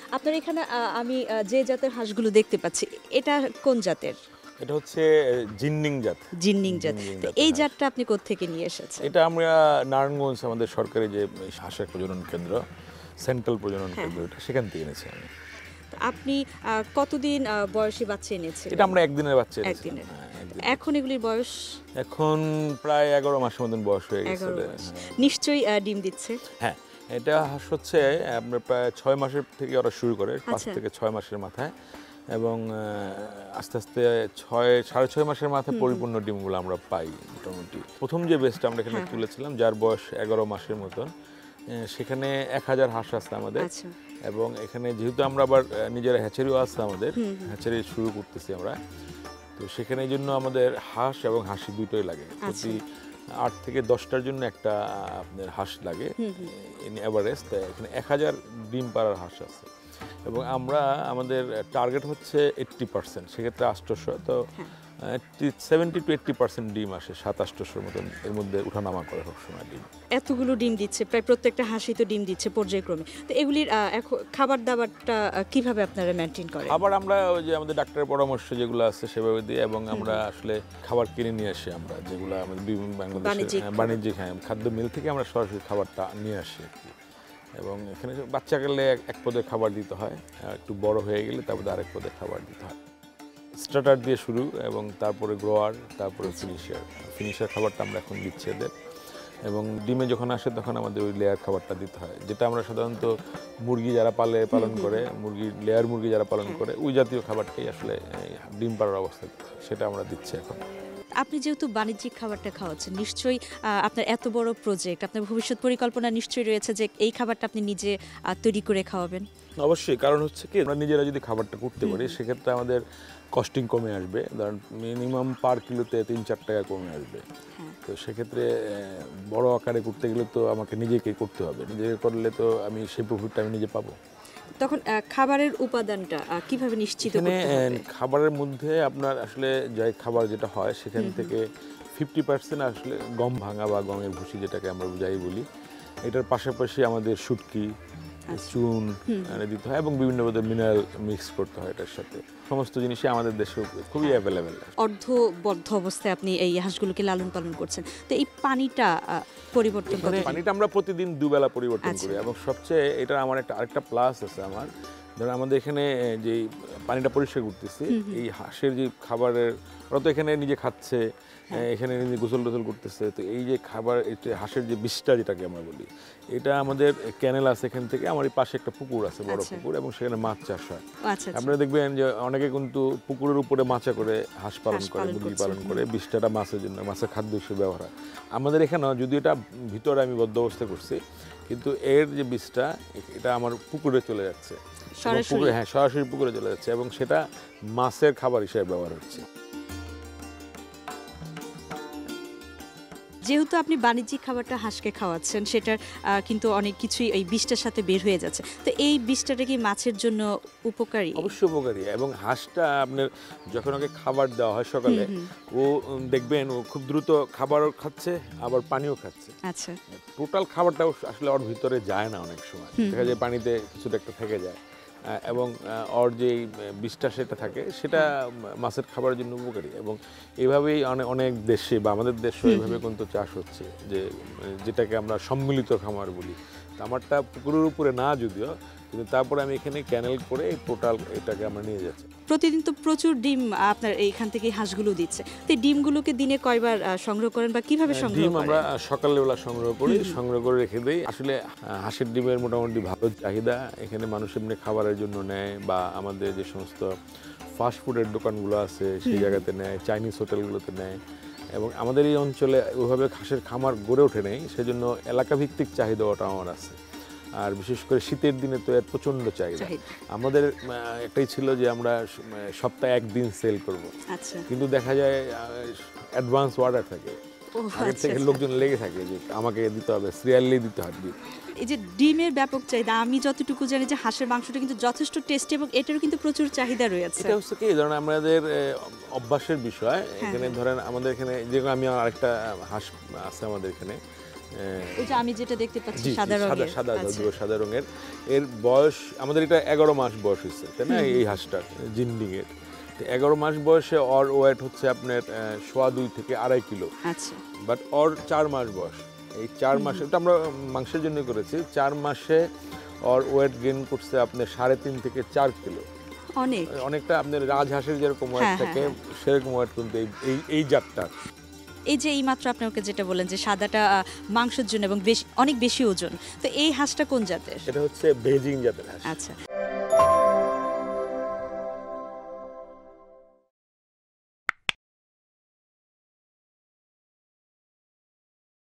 আপনার এখানে আমি যে জাতের হাঁসগুলো দেখতে পাচ্ছি, এটা কোন জাতের? এটা হচ্ছে জিননিং জাত। জিননিং জাত। জিননিং তো জাতের এই হাঁস। জাতটা আপনি কোত্থেকে নিয়ে এসেছেন? এটা আমরা নারায়ণগঞ্জ আমাদের সরকারি যে হাঁসের প্রজনন কেন্দ্র, সেন্ট্রাল প্রজনন কেন্দ্র, এটা সেখান থেকে এনেছি আমি। তো আপনি কতদিন বয়সী বাচ্চা এনেছিলেন? এটা আমরা একদিনের বাচ্চা এনেছি। একদিনের। হ্যাঁ, এখন এগুলির বয়স? এখন প্রায় 11 মাসের মতন বয়স হয়ে গেছে। 11 মাস। নিশ্চয়ই ডিম দিচ্ছে? হ্যাঁ, এটা হাঁস হচ্ছে আপনার প্রায় 6 মাসের থেকে ওরা শুরু করে, 5 আচ্ছা। থেকে 6 মাসের মাথায়, এবং আস্তে আস্তে 6.5 মাসের মাথায় পরিপূর্ণ ডিমগুলো আমরা পাই মোটামুটি। প্রথম যে বেচটা আমরা এখানে তুলেছিলাম, যার বয়স 11 মাসের মতন, সেখানে 1000 হাঁস আছে আমাদের। আচ্ছা। এবং এখানে যেহেতু আমরা আবার নিজেরা হ্যাচারিও আছে আমাদের, হ্যাচারি শুরু করতেছি আমরা, তো সেখানে এই জন্য আমাদের হাঁস এবং হাঁসি দুটোই লাগে। প্রতি 8 থেকে 10টার জন্য একটা আপনার হাঁস লাগে ইন এভারেজ। তাই এখানে 1000 ডিম পাড়ার হাঁস আছে, এবং আমরা আমাদের টার্গেট হচ্ছে 80%, সেক্ষেত্রে 800। তো 70 to 80% ডিম আসে, 700-800 মতন, এর মধ্যে উঠানামা করে সবসময় ডিম। এতগুলো ডিম দিচ্ছে, প্রায় প্রত্যেকটা হাঁসই তো ডিম দিচ্ছে পর্যায়ক্রমে। তো এগুলির খাবার দাবারটা কিভাবে আপনারা মেনটেন করেন? আবার আমরা ওই যে আমাদের ডাক্তারের পরামর্শ যেগুলো আছে সেভাবে দিই, এবং আমরা আসলে খাবার কিনে নিয়ে আসি, আমরা যেগুলো আমাদের বিভিন্ন বাণিজ্যিক খাদ্য মিল থেকে আমরা সরাসরি খাবারটা নিয়ে আসি আর কি। এবং এখানে বাচ্চা গেলে এক পদের খাবার দিতে হয়, একটু বড় হয়ে গেলে তারপরে আরেক পদের খাবার দিতে হয়। স্টার্টার দিয়ে শুরু, এবং তারপরে গ্রোয়ার, তারপরে ফিনিশার খাবারটা আমরা এখন দিচ্ছি এদের। এবং ডিমে যখন আসে তখন আমাদের ওই লেয়ার খাবারটা দিতে হয়, যেটা আমরা সাধারণত মুরগি যারা পালন করে, লেয়ার মুরগি যারা পালন করে, ওই জাতীয় খাবারটাই আসলে ডিম পাড়ার অবস্থায় সেটা আমরা দিচ্ছি এখন। আপনি যেহেতু বাণিজ্যিক খাবারটা খাওয়াচ্ছেন, নিশ্চয়ই আপনার এত বড় প্রজেক্ট, আপনার ভবিষ্যৎ পরিকল্পনা নিশ্চয়ই রয়েছে যে এই খাবারটা আপনি নিজে তৈরি করে খাওয়াবেন। অবশ্যই, কারণ হচ্ছে কি, আমরা নিজেরা যদি খাবারটা করতে পারি সেক্ষেত্রে আমাদের কস্টিং কমে আসবে, ধরেন মিনিমাম পার কিলোতে 3-4 টাকা কমে আসবে। তো সেক্ষেত্রে বড় আকারে করতে গেলে তো আমাকে নিজেকে করতে হবে, নিজেকে করলে তো আমি সেই প্রফিটটা আমি নিজে পাবো। তখন খাবারের উপাদানটা কিভাবে নিশ্চিত করতে হবে? খাবারের মধ্যে আপনার আসলে যাই খাবার যেটা হয় সেখান থেকে 50% আসলে গম ভাঙা বা গমের ভুসি, যেটাকে আমরা যাই বলি, এটার পাশাপাশি আমাদের শুটকি, চুন দিতে হয়, এবং বিভিন্ন ধরনের মিনারেল মিক্স করতে হয় এটার সাথে। সমস্ত জিনিসই আমাদের দেশে খুবই অ্যাভেলেবেল। অর্ধবদ্ধ অবস্থায় আপনি এই হাঁসগুলোকে লালন পালন করছেন, তো এই পানিটা পরিবর্তন মানে করতে পানিটা আমরা প্রতিদিন দুবেলা পরিবর্তন করি, এবং সবচেয়ে এটা আমার আরেকটা প্লাস আছে আমার, ধরুন আমাদের এখানে যে পানিটা পরিষ্কার করতেছি, এই হাঁসের যে খাবারের, ওরা তো এখানে নিজে খাচ্ছে, এখানে নিজে গোসল টোসল করতেছে, তো এই যে খাবার, হাঁসের যে বিষটা যেটাকে আমরা বলি, এটা আমাদের ক্যানেল আছে, এখান থেকে আমার এই পাশে একটা পুকুর আছে, বড় পুকুর, এবং সেখানে মাছ চাষ হয়। আপনারা দেখবেন যে অনেকে কিন্তু পুকুরের উপরে মাচা করে হাঁস পালন করে, মুরগি পালন করে, বিষটাটা মাছের জন্য, মাছের খাদ্য হিসেবে ব্যবহার হয়। আমাদের এখানেও, যদি এটা ভিতরে আমি বদ্ধ অবস্থা করছি, কিন্তু এর যে বিষটা এটা আমার পুকুরে চলে যাচ্ছে, সরাসরি পুকুরে চলে যাচ্ছে, এবং সেটা মাছের খাবার হিসেবে ব্যবহার হচ্ছে। যেহেতু আপনি বাণিজ্যিক খাবারটা হাঁসকে খাওয়াচ্ছেন, সেটার কিন্তু অনেক কিছুই এই বিষটার সাথে বের হয়ে যাচ্ছে, তো এই বিষটাটা কি মাছের জন্য উপকারী? অবশ্যই উপকারী, এবং হাঁসটা আপনার যখন ওকে খাবার দেওয়া হয় সকালে, ও দেখবেন ও খুব দ্রুত খাবারও খাচ্ছে, আবার পানিও খাচ্ছে। আচ্ছা। টোটাল খাবারটাও আসলে ওর ভিতরে যায় না, অনেক সময় দেখা যায় পানিতে কিছুটা একটা থেকে যায়, এবং ওর যে বিষটা সেটা থাকে, সেটা মাছের খাবারের জন্য উপকারী। এবং এইভাবেই অনেক দেশে বা আমাদের দেশে এইভাবে কিন্তু চাষ হচ্ছে, যেটাকে আমরা সম্মিলিত খামার বলি। তো আমারটা পুকুরের উপরে না যদিও, কিন্তু তারপরে আমি এখানে ক্যানেল করে টোটাল এটাকে আমরা নিয়ে যাচ্ছি। প্রতিদিন তো প্রচুর ডিম আপনার এইখান থেকে হাঁসগুলো দিচ্ছে, তো ডিমগুলোকে দিনে কয়বার সংগ্রহ করেন বা কিভাবে সংগ্রহ ডিম করেন? আমরা সকালবেলা সংগ্রহ করি, সংগ্রহ করে রেখে দিই। আসলে হাঁসের ডিমের মোটামুটি ভালো চাহিদা, এখানে মানুষ এমনি খাবারের জন্য নেয়, বা আমাদের যে সমস্ত ফাস্টফুডের দোকানগুলো আছে সেই জায়গাতে নেয়, চাইনিজ হোটেলগুলোতে নেয়, এবং আমাদের এই অঞ্চলে ওইভাবে হাঁসের খামার গড়ে ওঠে নেই, সেজন্য এলাকাভিত্তিক চাহিদা ওটা আমার আছে। আর বিশেষ করে শীতের দিনে তো এর প্রচণ্ড চাহিদা। আমাদের একটাই ছিল যে আমরা সপ্তাহে একদিন সেল করব, কিন্তু দেখা যায় অ্যাডভান্স অর্ডার থাকে, আগের থেকে লোকজন লেগে থাকে যে আমাকে দিতে হবে, সিরিয়ালি দিতে হবে। এই যে ডিমের ব্যাপক চাহিদা, আমি যতটুকু জানি যে হাঁসের মাংসটা কিন্তু যথেষ্ট টেস্টি, এবং এটারও কিন্তু প্রচুর চাহিদা রয়েছে। এটা হচ্ছে কি, ধরেন আমাদের অভ্যাসের বিষয়। এখানে ধরেন আমাদের এখানে, যেরকম আমি আরেকটা হাঁস আছে আমাদের এখানে, ওই যে আমি যেটা দেখতে পাচ্ছি জি, সাদা রঙের। সাদা আচ্ছা। জাদুঘর সাদা রঙের। এর বয়স আমাদের এটা 11 মাস বয়স হয়েছে, তাই না? এই হাঁসটার জিন্ডিং এর 11 মাস বয়সে ওর ওয়েট হচ্ছে আপনার 2.5 থেকে 2.5 কিলো। আচ্ছা। বাট ওর 4 মাস বয়স। এই 4 মাসে এটা আমরা মাংসের জন্য করেছি। 4 মাসে ওর ওয়েট গেইন করছে আপনার 3.5 থেকে 4 কিলো। অনেক। অনেকটা আপনার রাজহাঁসের যেরকম ওয়েট হ্যাঁ, থাকে হ্যাঁ, সেরকম ওয়েট কিন্তু এই জাতটা। এই যে এইমাত্র আপনি ওকে যেটা বললেন যে সাদাটা মাংসের জন্য এবং অনেক বেশি ওজন, তো এই হাঁসটা কোন জাতের? এটা হচ্ছে বেজিং জাতের হাঁস। আচ্ছা।